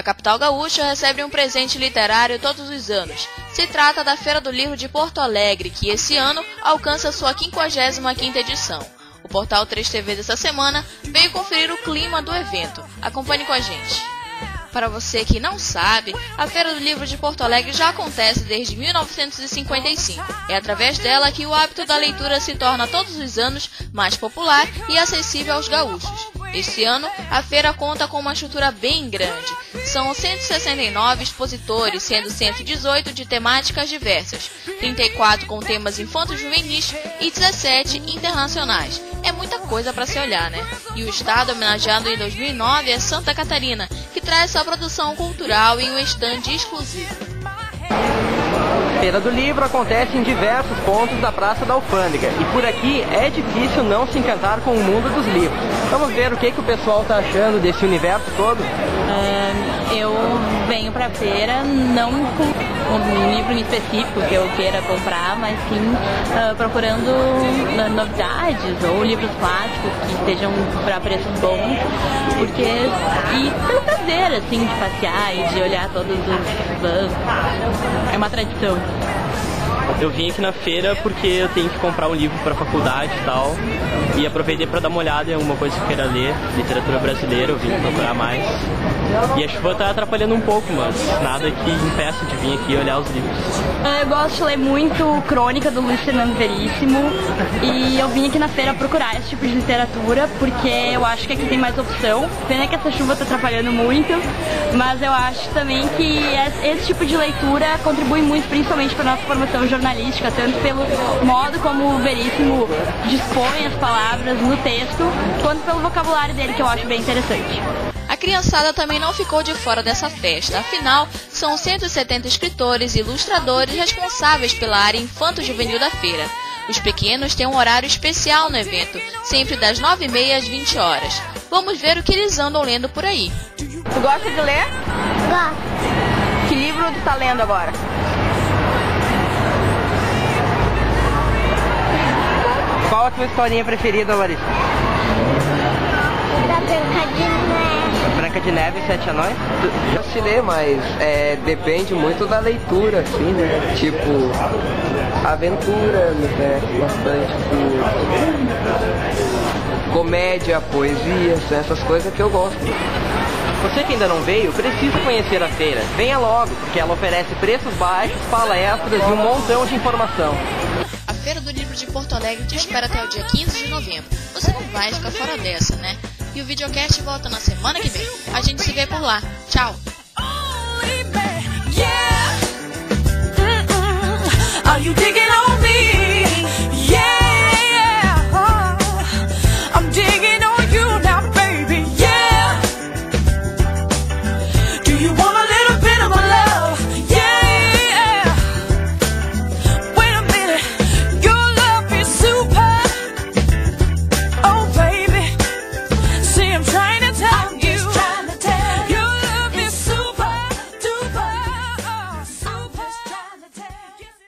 capital gaúcha recebe um presente literário todos os anos. Se trata da Feira do Livro de Porto Alegre, que esse ano alcança sua 55ª edição. O Portal 3TV dessa semana veio conferir o clima do evento. Acompanhe com a gente. Para você que não sabe, a Feira do Livro de Porto Alegre já acontece desde 1955. É através dela que o hábito da leitura se torna todos os anos mais popular e acessível aos gaúchos. Este ano, a feira conta com uma estrutura bem grande. São 169 expositores, sendo 118 de temáticas diversas, 34 com temas infanto-juvenis e 17 internacionais. É muita coisa para se olhar, né? E o estado homenageado em 2009 é Santa Catarina, que traz sua produção cultural em um estande exclusivo. A Feira do Livro acontece em diversos pontos da Praça da Alfândega e por aqui é difícil não se encantar com o mundo dos livros. Vamos ver o que o pessoal está achando desse universo todo? Eu venho para a feira não com um livro específico que eu queira comprar, mas sim procurando novidades ou livros clássicos que estejam para preços bons, e pelo prazer assim, de passear e de olhar todos os bancos. É uma tradição. Eu vim aqui na feira porque eu tenho que comprar um livro para a faculdade e tal, e aproveitei para dar uma olhada em alguma coisa que eu queira ler, literatura brasileira, eu vim procurar mais. E a chuva tá atrapalhando um pouco, mas nada que impeça de vir aqui e olhar os livros. Eu gosto de ler muito Crônica do Luiz Fernando Veríssimo e eu vim aqui na feira procurar esse tipo de literatura porque eu acho que aqui tem mais opção. Pena que essa chuva tá atrapalhando muito, mas eu acho também que esse tipo de leitura contribui muito, principalmente para nossa formação jornalística, tanto pelo modo como o Veríssimo dispõe as palavras no texto, quanto pelo vocabulário dele, que eu acho bem interessante. A criançada também não ficou de fora dessa festa, afinal, são 170 escritores e ilustradores responsáveis pela área infanto-juvenil da feira. Os pequenos têm um horário especial no evento, sempre das 9h30 às 20 horas. Vamos ver o que eles andam lendo por aí. Tu gosta de ler? Gosto. Que livro tu tá lendo agora? Qual a tua historinha preferida, Larissa? Da Branca de Neve. Branca de Neve e Sete Anões? Já se lê, mas depende muito da leitura, assim, né? Tipo, aventura, né? Bastante, comédia, poesia, essas coisas que eu gosto. Você que ainda não veio, precisa conhecer a feira. Venha logo, porque ela oferece preços baixos, palestras e um montão de informação. A Feira do Livro de Porto Alegre te espera até o dia 15 de novembro. Você não vai ficar fora dessa, né? E o videocast volta na semana que vem. A gente se vê por lá. Tchau! Are you digging?